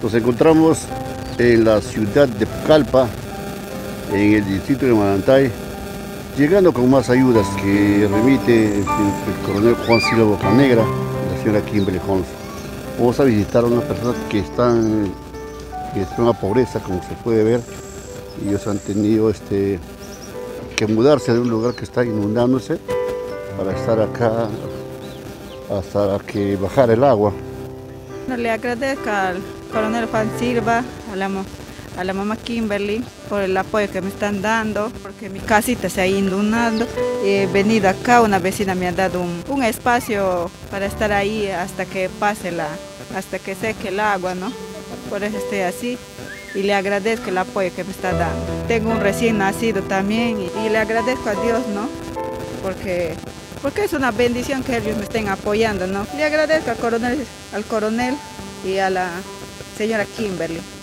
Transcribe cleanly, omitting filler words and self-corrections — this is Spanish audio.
Nos encontramos en la ciudad de Pucallpa, en el distrito de Malantay, llegando con más ayudas que remite el coronel Juan Silva Bocanegra y la señora Kimberly Holmes. Vamos a visitar a unas personas que están en la pobreza, como se puede ver. Ellos han tenido que mudarse de un lugar que está inundándose para estar acá hasta que bajara el agua. Le agradezco al coronel Juan Silva, a la mamá Kimberly por el apoyo que me están dando, porque mi casita se ha inundado. He venido acá, una vecina me ha dado un espacio para estar ahí hasta que pase hasta que seque el agua, ¿no? Por eso estoy así y le agradezco el apoyo que me está dando. Tengo un recién nacido también y le agradezco a Dios, ¿no? Porque es una bendición que ellos me estén apoyando, ¿no? Le agradezco al coronel y a la señora Kimberly.